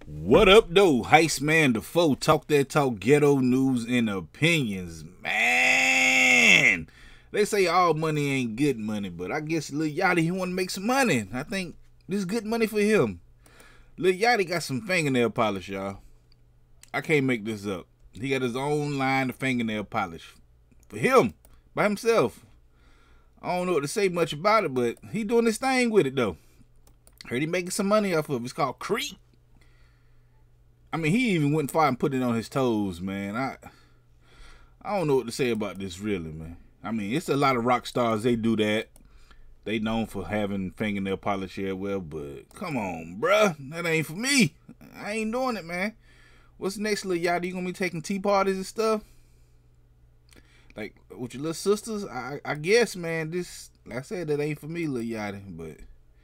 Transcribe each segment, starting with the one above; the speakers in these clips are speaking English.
What up, though? Heist Man the foe. Talk that talk, ghetto news and opinions. Man, they say all money ain't good money, but I guess Lil Yachty, he want to make some money. I think this is good money for him. Lil Yachty got some fingernail polish, y'all. I can't make this up. He got his own line of fingernail polish for him, by himself. I don't know what to say much about it, but he doing his thing with it, though. Heard he making some money off of it. It's called Crete. I mean, he even went far and put it on his toes, man. I don't know what to say about this, really, man. I mean, it's a lot of rock stars, they do that. They known for having fingernail polish here, well, but come on, bruh. That ain't for me. I ain't doing it, man. What's next, Lil Yachty? You gonna be taking tea parties and stuff? Like, with your little sisters? I guess, man, this, like I said, that ain't for me, Lil Yachty, but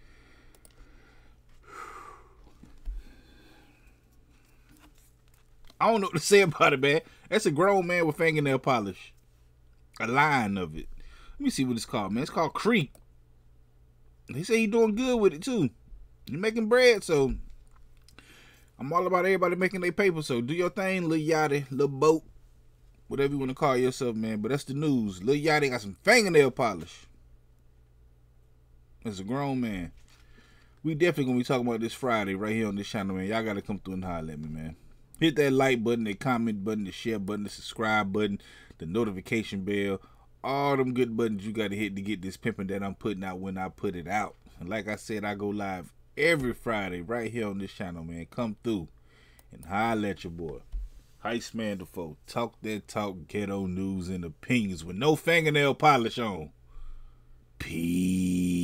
I don't know what to say about it, man. That's a grown man with fingernail polish. A line of it. Let me see what it's called, man. It's called Crete. He say he doing good with it, too. He making bread, so I'm all about everybody making their paper. So do your thing, Lil Yachty, Lil Boat, whatever you want to call yourself, man. But that's the news. Lil Yachty got some fingernail polish. As a grown man. We definitely going to be talking about this Friday right here on this channel, man. Y'all got to come through and holler at me, man. Hit that like button, the comment button, the share button, the subscribe button, the notification bell. All them good buttons you got to hit to get this pimping that I'm putting out when I put it out. And like I said, I go live every Friday right here on this channel, man. Come through and holler at your boy. Heist Man the foe. Talk that talk, ghetto news and opinions with no fingernail polish on. Peace.